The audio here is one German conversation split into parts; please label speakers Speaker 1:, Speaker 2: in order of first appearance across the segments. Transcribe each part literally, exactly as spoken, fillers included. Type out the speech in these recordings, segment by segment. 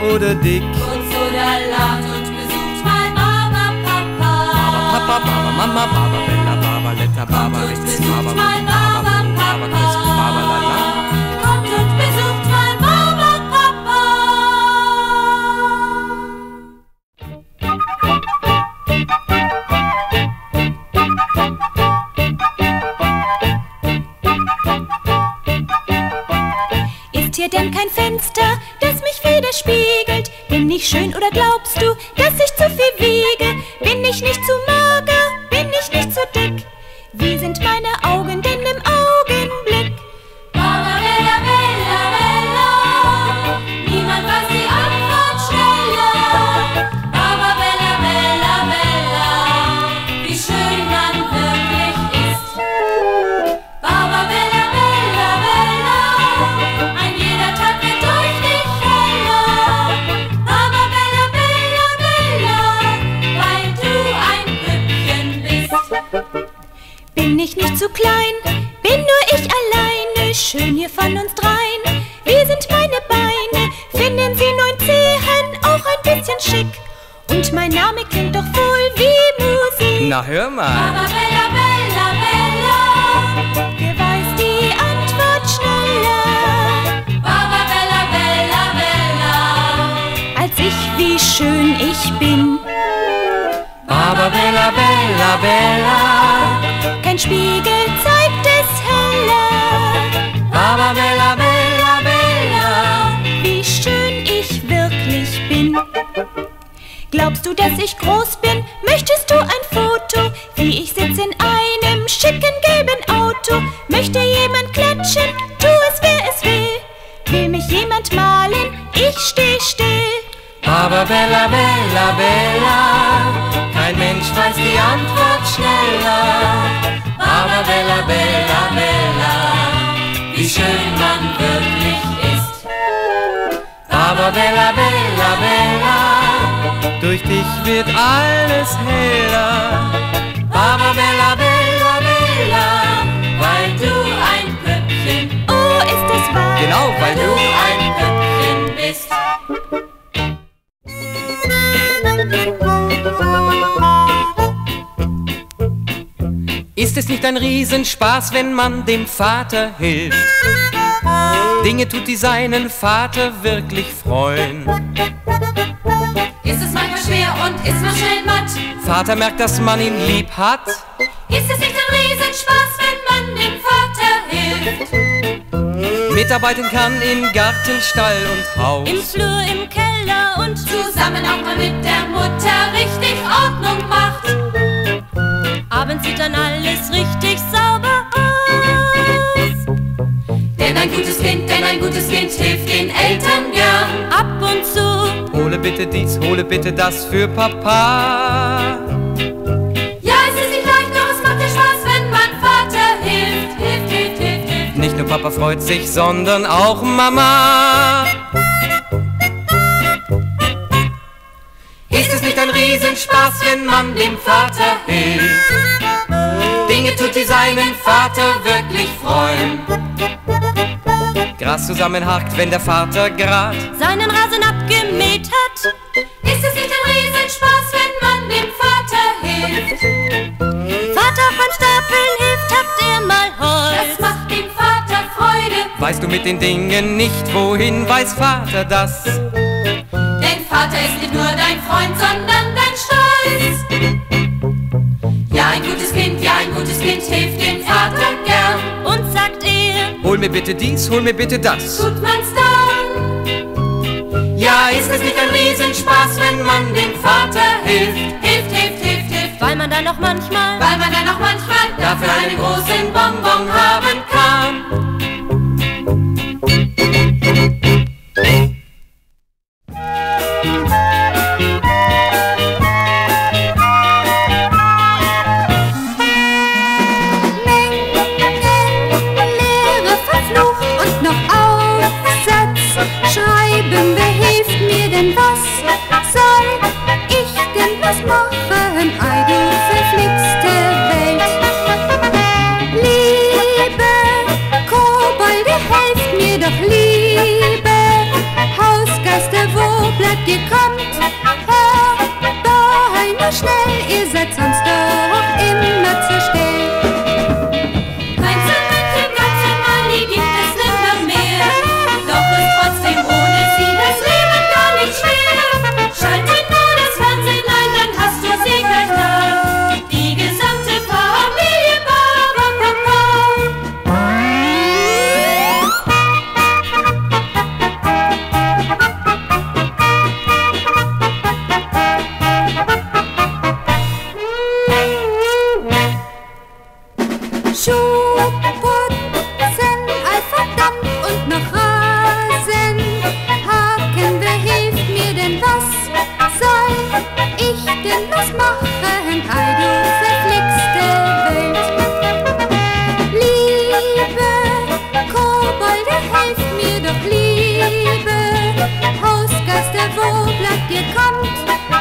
Speaker 1: oder dick.
Speaker 2: Kurz oder lang und besucht mal Baba Papa.
Speaker 1: Baba Papa, Baba Mama, Baba Bella, Baba Letta, Baba Witz, Baba
Speaker 2: mal Baba
Speaker 1: Baba Christ, Baba Lala.
Speaker 2: Kommt und besucht mal Baba Papa.
Speaker 3: Ist hier denn kein Fenster, das mich widerspiegelt? Bin ich schön oder glaubst du, dass ich zu viel wiege? Bin ich nicht zu mager? Bin ich nicht zu dick? Wie sind meine Augen denn im Augenblick?
Speaker 2: Baba Bella, Bella, Bella. Niemand weiß die Antwort schneller. Baba Bella, Bella, Bella. Wie schön man wirklich ist. Baba Bella, Bella, Bella. Ein jeder Tag wird durch dich heller. Baba Bella, Bella, Bella. Weil du ein Püppchen bist.
Speaker 3: Bin ich nicht zu klein? Bin nur ich alleine? Schön hier von uns dreien. Wie sind meine Beine? Finden Sie neun Zehen auch ein bisschen schick? Und mein Name klingt doch wohl wie Musik.
Speaker 1: Na hör mal.
Speaker 2: Baba Bella, Bella, Bella.
Speaker 3: Wer weiß die Antwort schneller
Speaker 2: Baba Bella, Bella, Bella.
Speaker 3: als ich, wie schön ich bin?
Speaker 1: Baba Bella, Bella, Bella.
Speaker 3: Kein Spiegel zeigt es heller.
Speaker 1: Baba Bella, Bella, Bella.
Speaker 3: Wie schön ich wirklich bin. Glaubst du, dass ich groß bin? Möchtest du ein Foto? Wie ich sitz in einem schicken gelben Auto. Möchte jemand klatschen? Tu es, wer es will. Will mich jemand malen? Ich steh still.
Speaker 1: Baba Bella, Bella, Bella. Kein Mensch weiß die Antwort schneller. Baba Bella, Bella, Bella. Wie schön man wirklich ist. Baba Bella, Bella, Bella. Durch dich wird alles heller. Baba Bella, Bella, Bella.
Speaker 2: Weil du ein Püppchen,
Speaker 3: Oh, ist das wahr?
Speaker 1: Genau, weil
Speaker 2: du
Speaker 1: du
Speaker 2: ein Püppchen bist.
Speaker 1: Ist es nicht ein Riesenspaß, wenn man dem Vater hilft? Dinge tut, die seinen Vater wirklich freuen.
Speaker 2: Ist es manchmal schwer und ist man schnell matt?
Speaker 1: Vater merkt, dass man ihn lieb hat.
Speaker 2: Ist es nicht ein Riesenspaß, wenn man dem Vater hilft?
Speaker 1: Mitarbeiten kann in Garten, Stall und Haus.
Speaker 3: Im Flur, im Keller und
Speaker 2: Zusammen auch mal mit der Mutter richtig Ordnung macht.
Speaker 3: abends sieht dann alles richtig sauber aus.
Speaker 2: Denn ein gutes Kind, denn ein gutes Kind hilft den Eltern gern.
Speaker 3: Ab und zu
Speaker 1: Hole bitte dies, hole bitte das für Papa.
Speaker 2: Ja, es ist nicht leicht, doch es macht ja Spaß, wenn man Vater hilft. Hilft, hilft, hilft, hilft.
Speaker 1: Nicht nur Papa freut sich, sondern auch Mama. Ist es nicht ein Riesenspaß, wenn man dem Vater hilft? Dinge tut, die seinen Vater wirklich freuen. Gras zusammenhakt, wenn der Vater grad
Speaker 3: seinen Rasen abgemäht hat.
Speaker 2: Ist es nicht ein Riesenspaß, wenn man dem Vater hilft?
Speaker 3: Vater beim Stapeln hilft, habt ihr mal
Speaker 2: Das
Speaker 3: Holz.
Speaker 2: macht dem Vater Freude.
Speaker 1: weißt du mit den Dingen nicht, wohin weiß Vater das?
Speaker 2: Denn Vater ist nicht nur dein Freund, sondern dein Stolz. Ja, ein gutes Kind, ja, ein gutes Kind hilft dem Vater gern.
Speaker 3: Und sagt ihr,
Speaker 1: Hol mir bitte dies, hol mir bitte das.
Speaker 2: Tut man's dann?
Speaker 1: Ja, ist es nicht ein Riesenspaß, wenn man dem Vater hilft?
Speaker 2: Hilft, hilft, hilft, hilft.
Speaker 3: weil man dann noch manchmal
Speaker 2: Weil man dann auch manchmal
Speaker 1: Dafür einen großen Bonbon haben kann.
Speaker 3: Lehre verflucht und noch Aufsatz schreiben. Wer hilft mir denn, was soll ich denn was machen? Ei, du verflixte Welt. Liebe Kobolde, helft mir doch, liebe Hausgeister, wo bleibt
Speaker 4: ihr kommt. Hör nur schnell, ihr seid sonst doch immer zu still.
Speaker 2: Kein Zimmerchen, Katzenmann, die gibt es nimmer mehr. Doch ist trotzdem ohne sie das Leben gar nicht schwer. Schalte nur das Fernsehen ein, dann hast du sie gleich da. Die gesamte Familie Barbapapa.
Speaker 4: Schuhputzen, allverdammt und noch Rasen. Haken, wer hilft mir denn, was soll ich denn was machen? Ei, du verflixte Welt. Liebe Kobolde, helft mir doch, liebe Hausgeister, wo bleibt ihr, kommt?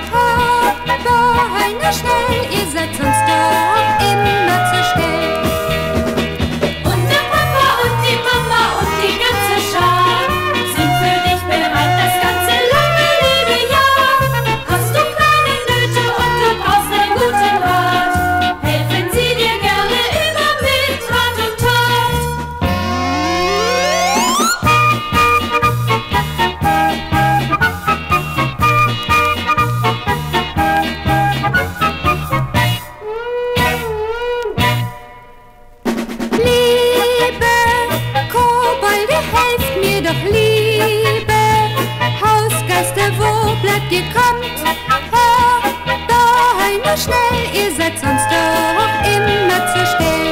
Speaker 4: Aber nur schnell, ihr seid sonst doch immer zu still.
Speaker 2: Und der Papa und die Mama und die ganze Schar sind für dich bereit das ganze lange liebe Jahr. Hast du kleine Nöte und du brauchst einen guten Rat, helfen sie dir gerne immer mit Rat und Tat.
Speaker 4: Liebe Kobolde, helft mir doch, liebe Hausgeister, wo bleibt ihr, kommt? Hör nur schnell, ihr seid sonst doch immer zu still.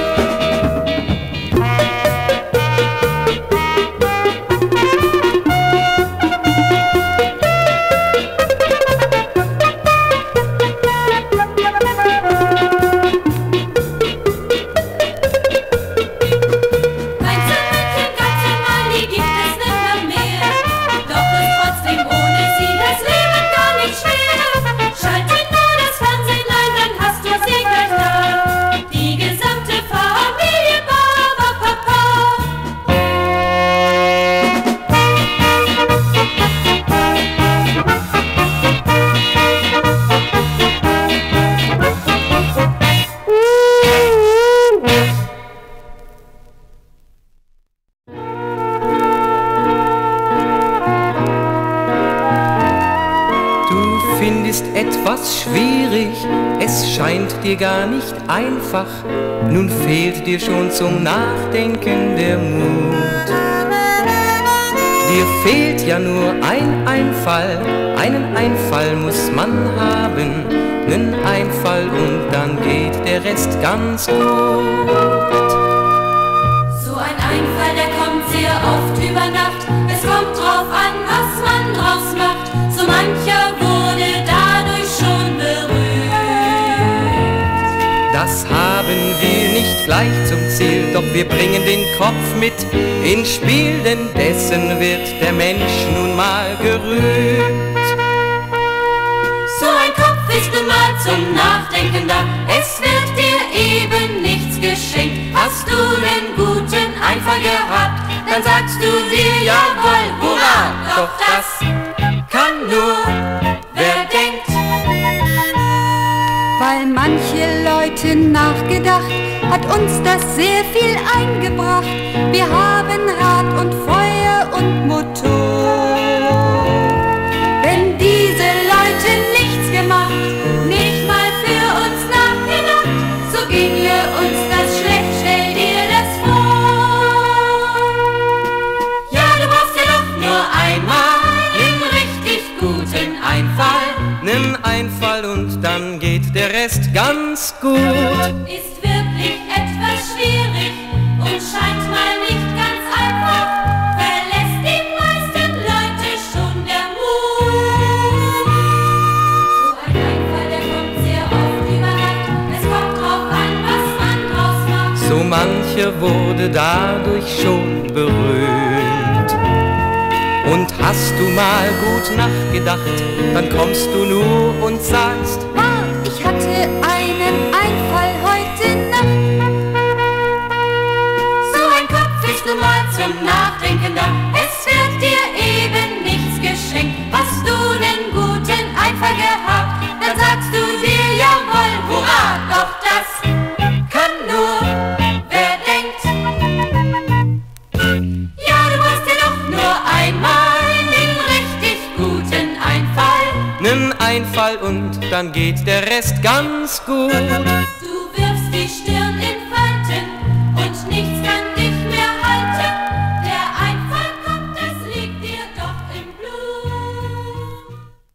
Speaker 2: Kein Zimmerchen, Katzenmann, die gibt es nimmer mehr. Doch ist trotzdem ohne sie das Leben gar nicht schwer. Schalte nur das Fernsehen ein, dann hast du sie gleich da. Die gesamte Familie Barbapapa.
Speaker 1: Du findest etwas schwierig, es scheint dir gar nicht einfach. Nun fehlt dir schon zum Nachdenken der Mut. Dir fehlt ja nur ein Einfall, einen Einfall muss man haben. Nen Einfall und dann geht der Rest ganz gut.
Speaker 2: So ein Einfall, der kommt sehr oft über Nacht. Es kommt drauf an, was man draus macht. So mancher wurde dadurch schon berührt.
Speaker 1: Das haben wir nicht gleich zum Ziel, doch wir bringen den Kopf mit ins Spiel, denn dessen wird der Mensch nun mal gerührt.
Speaker 2: So ein Kopf ist nun mal zum Nachdenken da. Es wird dir eben nichts geschenkt. Hast du den guten Einfall gehabt, dann sagst du dir jawohl, hurra. Doch das kann nur wer denkt.
Speaker 4: Weil manche Leute nachgedacht, hat uns das sehr viel eingebracht. Wir haben Rad und Feuer und Motor. Wenn diese Leute nichts gemacht, nicht mal für uns nachgedacht, so ginge uns das schlecht, stell dir das vor.
Speaker 2: Ja, du brauchst ja doch nur einmal einen richtig guten Einfall.
Speaker 1: Nimm Einfall und dann geht der Rest ganz gut.
Speaker 2: Ist wirklich etwas schwierig und scheint mal nicht ganz einfach. Verlässt die meisten Leute schon der Mut. So ein Einfall, der kommt sehr oft über Nacht. Es kommt drauf an, was man draus macht.
Speaker 1: So mancher wurde dadurch schon berühmt. Und hast du mal gut nachgedacht, dann kommst du nur und sagst:
Speaker 4: Ah, ich hatte einen Einfall heute Nacht.
Speaker 2: So ein Kopf ist nun mal zum Nachdenken da. Es wird dir eben nichts geschenkt. Was du denn Einfall gehabt, dann sagst du dir jawohl, hurra, doch das kann nur, wer denkt. Ja, du brauchst ja doch nur einmal den richtig guten Einfall.
Speaker 1: Nimm Einfall und dann geht der Rest ganz gut.
Speaker 2: Du wirfst die Stirn in Falten und nichts kann dich mehr halten. Der Einfall kommt, das liegt dir doch im Blut.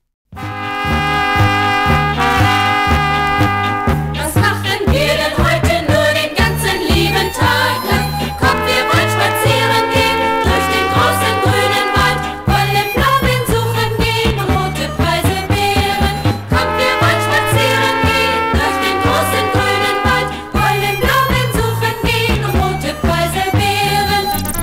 Speaker 2: Was machen wir denn heute nur den ganzen lieben Tag lang? Kommt, wir wollen spazieren gehen durch den großen grünen Wald, wollen Blaubeeren suchen gehen und rote Preiselbeeren. Kommt, wir wollen spazieren gehen durch den großen grünen Wald, wollen Blaubeeren suchen gehen und rote Preiselbeeren.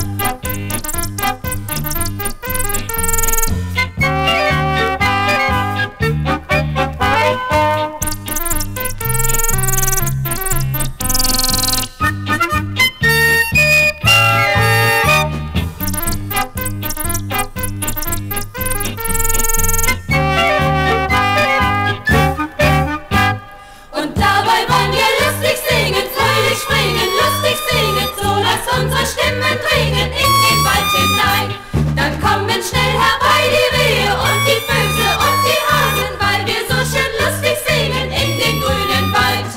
Speaker 2: Und dabei wollen wir lustig singen, fröhlich springen, lustig singen, so lass unsere Stimmen dringen in den Wald hinein. Dann kommen schnell herbei die Rehe und die Füchse und die Hasen, weil wir so schön lustig singen in den grünen Wald.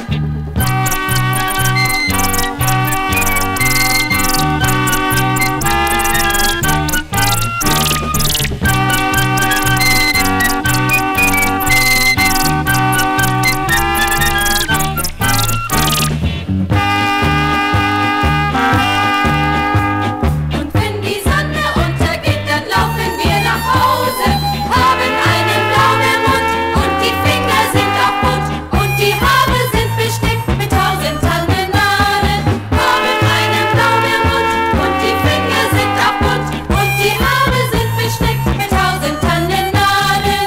Speaker 2: Und wenn die Sonne untergeht, dann laufen wir nach Hause, haben einen Blaubeermund und die Finger sind auch bunt und die Haare sind besteckt mit tausend Tannennadeln. Haben einen Blaubeermund und die Finger sind auch bunt und die Haare sind besteckt mit tausend Tannennadeln.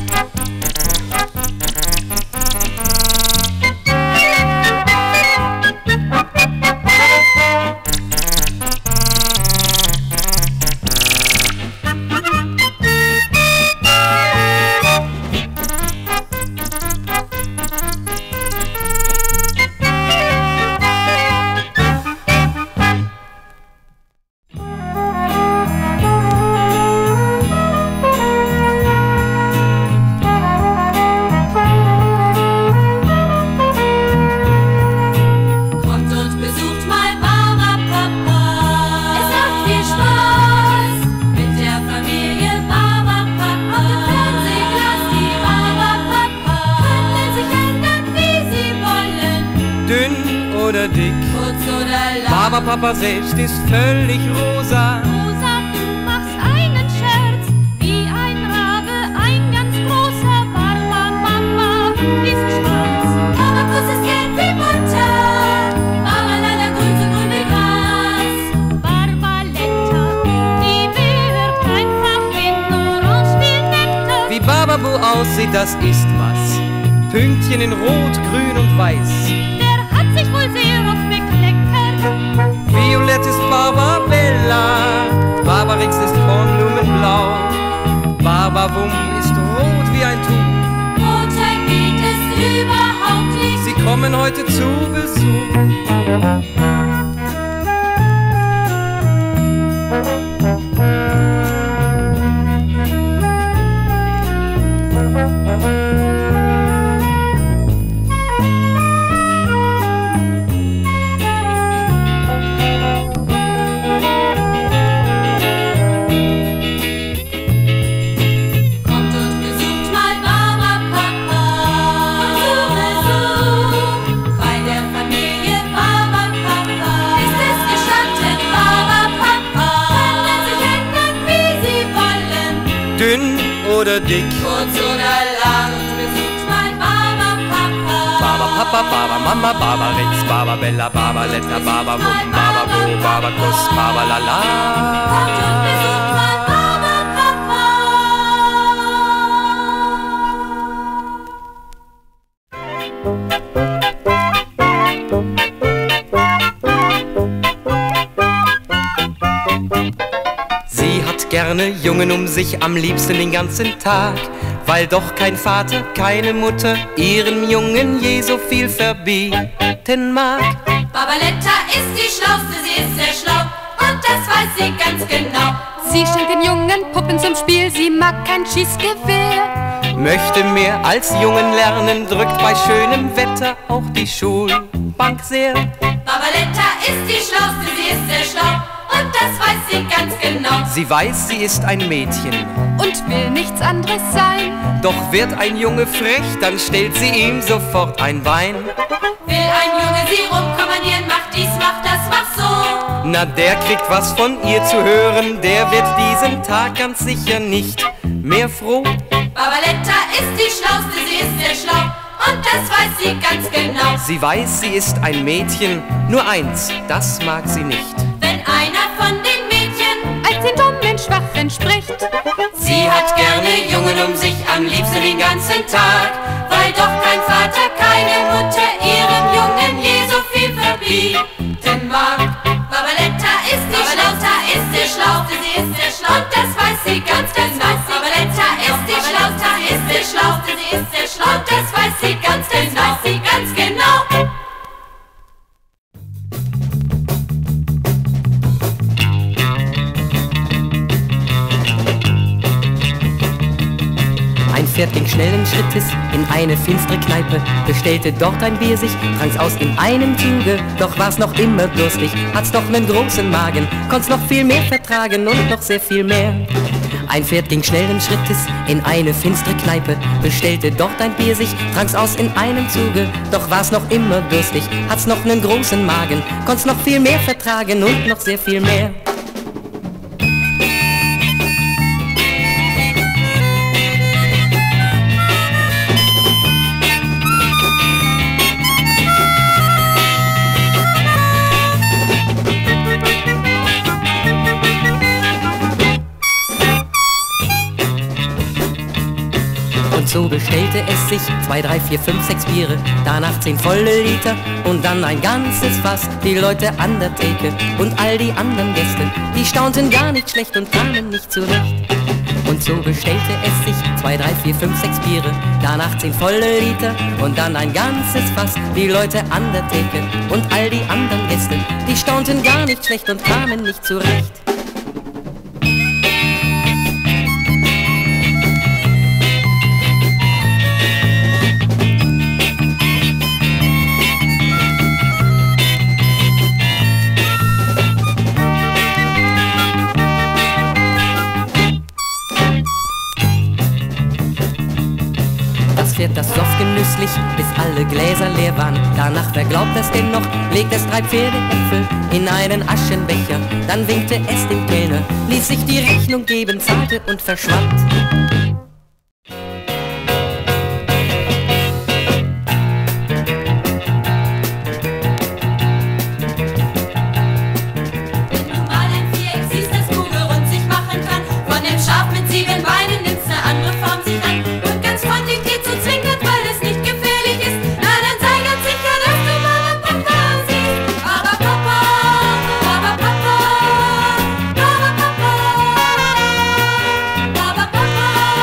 Speaker 2: Kommt und besucht mal Mama, Papa. Es macht viel Spaß mit der Familie Mama, Papa. Auf dem Fernsehglas die Mama, Papa können sich ändern, wie sie wollen.
Speaker 1: Dünn oder dick,
Speaker 2: Kurz oder lang.
Speaker 1: Mama, Papa selbst ist völlig rosa.
Speaker 3: Rosa, du machst einen Scherz, wie ein Rabe, ein ganz großer Barber, Mama ist schwarz.
Speaker 2: Mama Kuss ist gelb wie Butter. Mama Lala grün so grün wie Gras.
Speaker 3: Barbaletta, die wirkt einfach in Orange viel netter.
Speaker 1: Wie Bababo aussieht, das ist was. Pünktchen in Rot, Grün und Weiß.
Speaker 3: Der hat sich wohl sehr oft bekleckert.
Speaker 1: Violett ist Barbabella, Barbarix ist Kornblumenblau, Barbawum ist rot wie ein Tuch.
Speaker 2: Roter geht es überhaupt nicht.
Speaker 1: Sie kommen heute zu Besuch.
Speaker 2: Kommt und besucht mal Mama, Papa. Zu Besuch bei der Familie Mama, Papa. Ist es gestattet, Mama, Papa können sich ändern, wie sie wollen.
Speaker 1: Dünn oder dick,
Speaker 2: Kurz oder lang, besucht mal Mama, Papa.
Speaker 1: Baba, Papa, Baba, Mama, Barbarix, Barbabella, Barbaletta, Babawum, Bababo, Babakuss, Babalala.
Speaker 2: Kommt und besucht mal Mama, Papa.
Speaker 1: Sie hat gerne Jungen um sich, am liebsten den ganzen Tag. weil doch kein Vater, keine Mutter ihren Jungen je so viel verbieten mag.
Speaker 2: Barbaretta ist die Schlauste, sie ist sehr schlau und das weiß sie ganz genau.
Speaker 4: Sie schenkt den Jungen Puppen zum Spiel, sie mag kein Schießgewehr.
Speaker 1: Möchte mehr als Jungen lernen, drückt bei schönem Wetter auch die Schulbank sehr.
Speaker 2: Barbaretta ist die Schlauste, sie ist sehr schlau und das weiß sie ganz genau.
Speaker 1: Sie weiß, sie ist ein Mädchen
Speaker 4: Und will nichts anderes sein.
Speaker 1: Doch wird ein Junge frech, dann stellt sie ihm sofort ein Bein.
Speaker 2: Will ein Junge sie rumkommandieren, mach dies, mach das, mach so.
Speaker 1: Na, der kriegt was von ihr zu hören, der wird diesen Tag ganz sicher nicht mehr froh.
Speaker 2: Barbaretta ist die Schlauste, sie ist sehr schlau und das weiß sie ganz genau.
Speaker 1: Sie weiß, sie ist ein Mädchen, nur eins, das mag sie nicht.
Speaker 2: Wenn einer von den Mädchen
Speaker 4: Als den dummen Schwachen spricht.
Speaker 2: Sie hat gerne Jungen um sich, am liebsten den ganzen Tag, weil doch kein Vater, keine Mutter ihrem Jungen je so viel verbieten mag. Barbaretta ist die Schlauste, ist sehr schlau, sie ist sehr schlau und das weiß sie ganz genau. Barbaretta ist die Schlauste, ist sehr schlau, sie ist sehr schlau und das weiß sie ganz genau, sie ganz genau.
Speaker 1: Ein Pferd ging schnellen Schrittes in eine finstere Kneipe, bestellte dort ein Bier sich, tranks aus in einem Zuge. Doch war's noch immer durstig, hat's doch nen großen Magen, konnt's noch viel mehr vertragen und noch sehr viel mehr. Ein Pferd ging schnellen Schrittes in eine finstere Kneipe, bestellte dort ein Bier sich, tranks aus in einem Zuge. Doch war's noch immer durstig, hat's noch nen großen Magen, konnt's noch viel mehr vertragen und noch sehr viel mehr. So bestellte es sich zwei, drei, vier, fünf, sechs Biere, danach zehn volle Liter und dann ein ganzes Fass. Die Leute an der Theke und all die anderen Gäste, die staunten gar nicht schlecht und kamen nicht zurecht. Und so bestellte es sich zwei, drei, vier, fünf, sechs Biere, danach zehn volle Liter und dann ein ganzes Fass. Die Leute an der Theke und all die anderen Gäste, die staunten gar nicht schlecht und kamen nicht zurecht. Das soff genüsslich, bis alle Gläser leer waren. Danach, wer glaubt es denn noch, legt es drei Pferdeäpfel in einen Aschenbecher. Dann winkte es dem Kellner, ließ sich die Rechnung geben, zahlte und verschwand.
Speaker 2: Papa,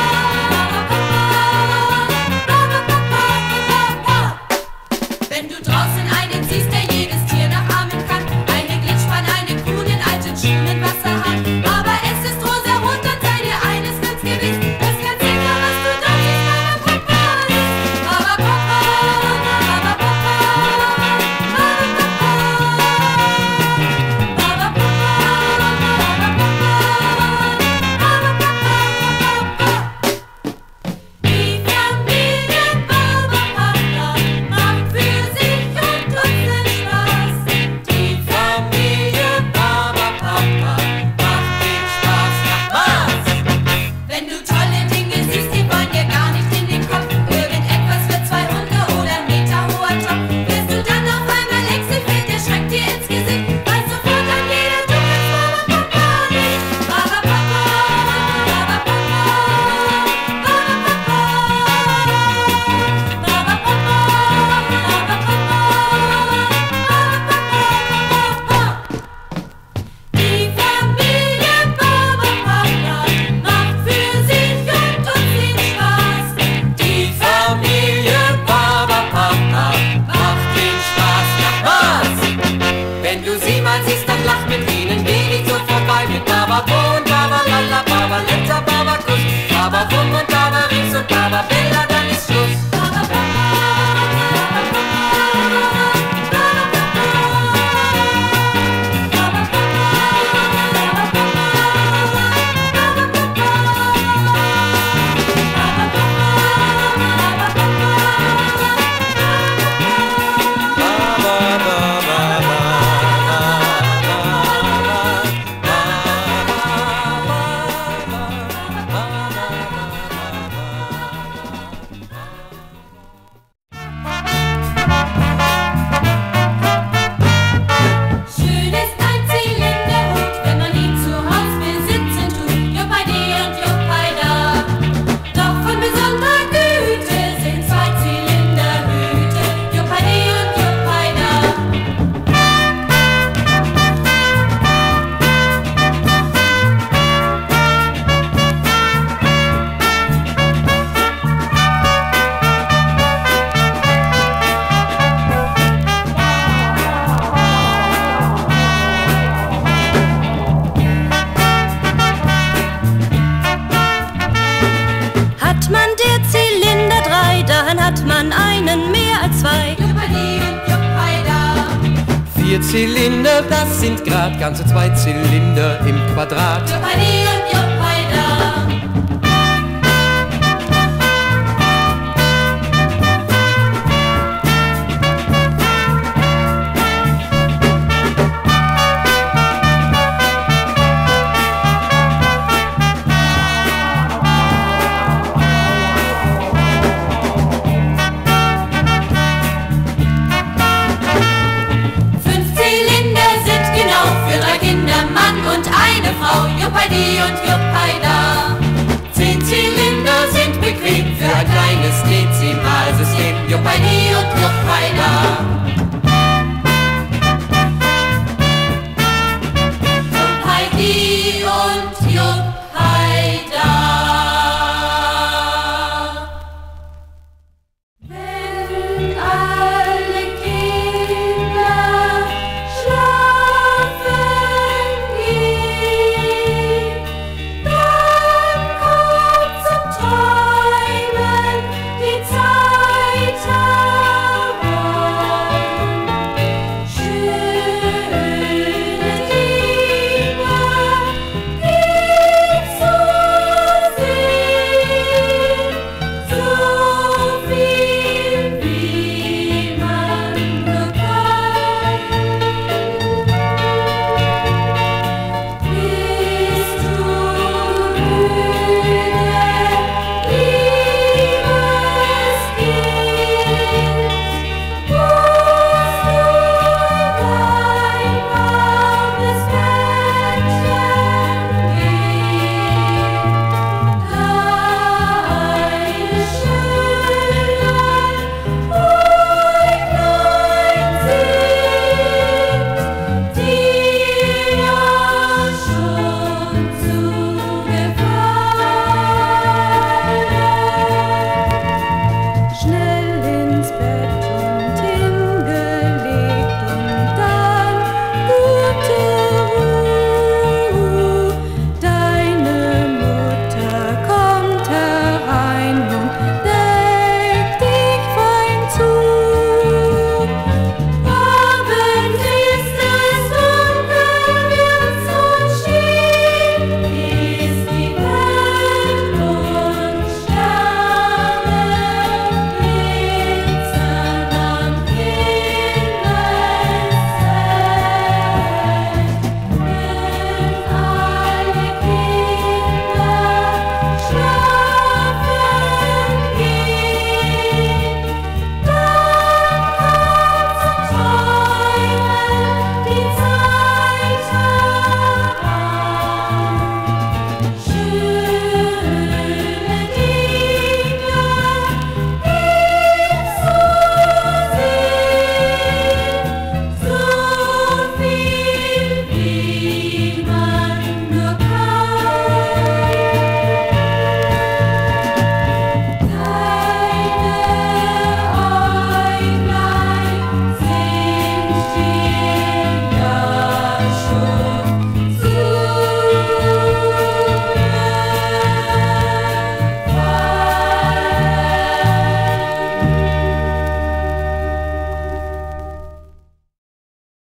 Speaker 3: der Zylinder drei, dann hat man einen mehr als zwei.
Speaker 2: Juppadi und Juppheida.
Speaker 1: Vier Zylinder, das sind grad ganze zwei Zylinder im Quadrat.
Speaker 2: Juppadi und Juppheida.